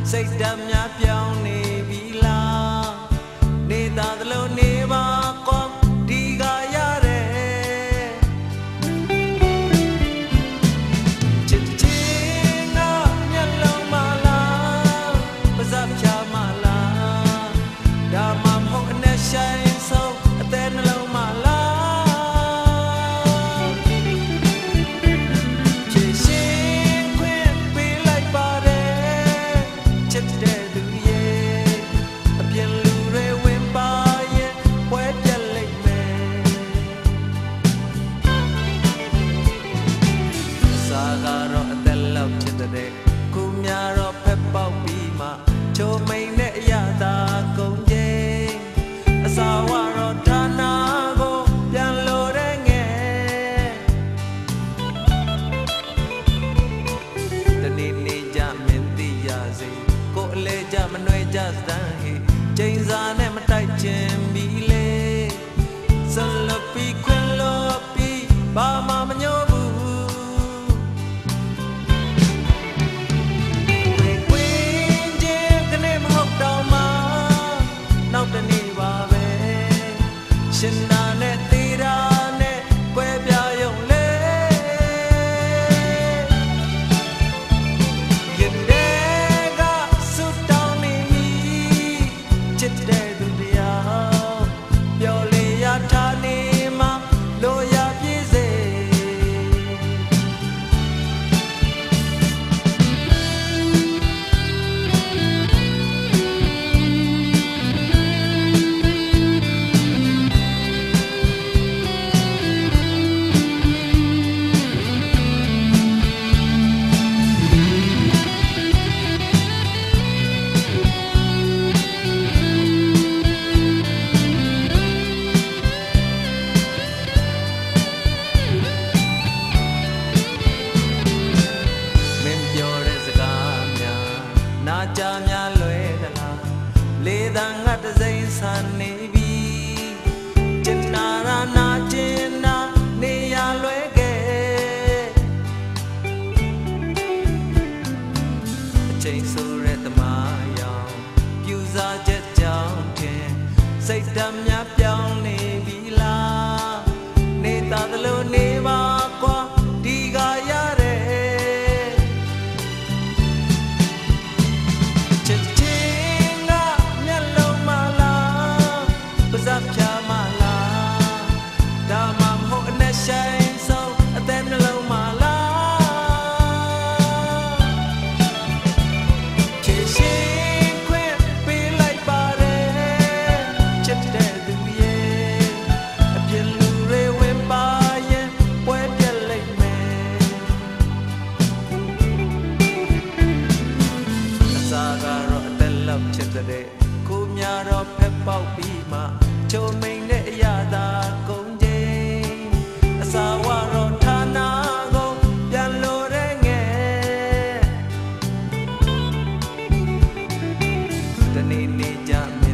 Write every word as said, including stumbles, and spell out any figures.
စိတ်ဓာတ်များပြောင်းနေပြီလားနေသာသလိုနေပါကောဒီကရတဲ့ချစ်ချင်းကမျက်လုံးမလားပါးစပ်ဖြာမလားဒါမှမဟုတ်အနဲ့ဆိုင်ဆုံးအသေးနှလုံးမလားချစ်ရှင်ခွင့်ပေးလိုက်ပါတယ်ချစ်တဲ့သူရဲ့အပြင်လူတွေဝင်ပါရဲ့ပွဲပြက်လိုက်မယ်စာကတော့အသက်လောက်ချစ်တဲ့ခုများတော့ဖက်ပေါက်ပြီးမှချိုးမိန်နဲ့အရသာကုန်ခြင်းအစာဝတော့ဌာနကိုပြန်လို့တဲ့ငယ်တနေ့နေ့ကြမင်းသိရစေကိုအလေကြမနှွေကြစမ်းဟေချိန်စာနဲ့မတိုက်ခြင်းပြီလေဆလပီခွင်လို့ပြီးဘာမှမညို့ဘူးရှင်နာနဲ့တေရာနဲ့ကွဲပြားရုံလေရတဲ့ကစွတ်တောင်းနေပြီချစ်တဲ့သူတရားပျော်လေရထားနေမှလိုရပြည့်စေနာကြများလွယ်သလားလေတန်ငါတစိမ့်ဆန်နေပြီကျင်နာရနာကျင်နာနေရလွယ်ခဲ့အချိန်ဆိုရဲသမားရောင်ပြူစားချက်ကြောင့်တင်စိတ်ဓာတ်များပြောင်းနေပြီလားနေသာသလိုနေပါကွာဒီကရတဲ့ဖြာမလားဒါမှမဟုတ်အနဲ့ဆိုင်ဆုံးအသက်နှလုံးမလားချစ်ရှင်ခွင့်ပေးလိုက်ပါတယ်ချစ်တဲ့သူရဲ့အပြင်လူတွေဝင်ပါရင်ပွဲပြက်လိုက်မယ်အစာကတော့အသက်လောက်ချစ်တဲ့ကိုများတော့ဖက်ပေါက်ပြီးမှချိုးမိန်နဲ့အရသာကုန်ခြင်းအစာဝတော့ဌာနကိုပြန်လို့တဲ့ငယ်တနေ့နေ့ကြ